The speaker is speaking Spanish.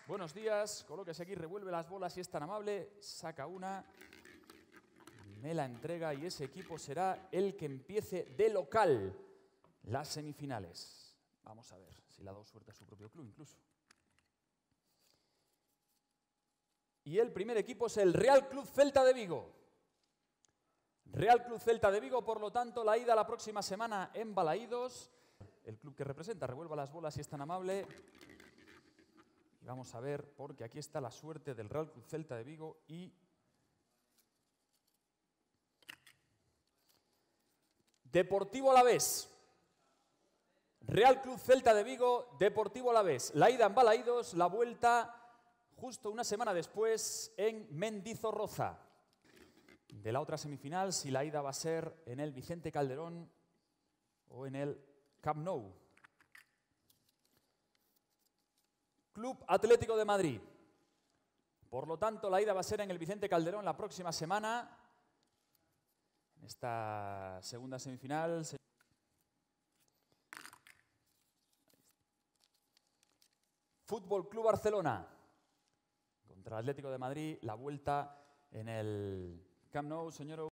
Buenos días. Colóquese aquí, revuelve las bolas si es tan amable. Saca una, me la entrega y ese equipo será el que empiece de local las semifinales. Vamos a ver si le ha dado suerte a su propio club incluso. Y el primer equipo es el Real Club Celta de Vigo. Real Club Celta de Vigo, por lo tanto, la ida la próxima semana en Balaídos. El club que representa, revuelva las bolas si es tan amable. Y vamos a ver, porque aquí está la suerte del Real Club Celta de Vigo y Deportivo Alavés. Real Club Celta de Vigo, Deportivo Alavés. La ida en Balaídos, la vuelta justo una semana después en Mendizorroza. De la otra semifinal, si la ida va a ser en el Vicente Calderón o en el Camp Nou. Club Atlético de Madrid. Por lo tanto, la ida va a ser en el Vicente Calderón la próxima semana. En esta segunda semifinal. Fútbol Club Barcelona contra el Atlético de Madrid. La vuelta en el Camp Nou, señor.